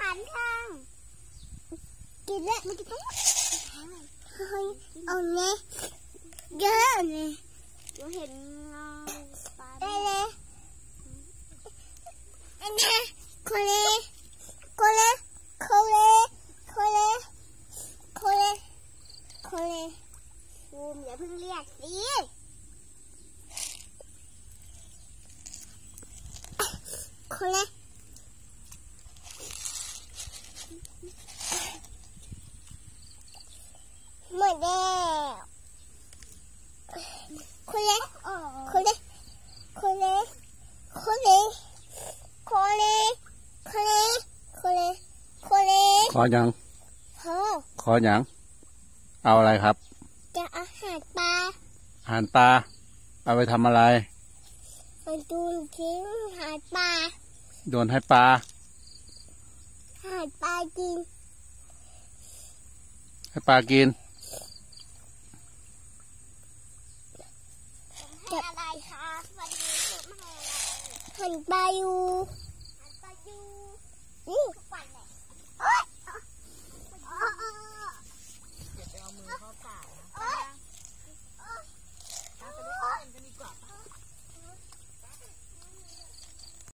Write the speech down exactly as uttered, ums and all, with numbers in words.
านข้างกินแล้วมันจะต้องเฮ้ยเอาเนี่ยเยอะเลยเราเห็นเงาปลาได้เลยอันนี้โคเลโคเลโคเลโคเลโคเลโคเลบูมอย่าเพิ่งเรียกสิโคเลหมดแล้วโคเลโคเลโคเลโคเลโคเลโคเลโคเลโคเลขอยังขอขอยังเอาอะไรครับจะอาหารปลาอาหารปลาเอาไปทำอะไรไปดูทิ้งอาหารปลาโยนให้ปลาอาหารปลากินให้ปลากินจะอะไรคะวันนี้จะมาอะไรหันปลาอยู่หันปลาอยู่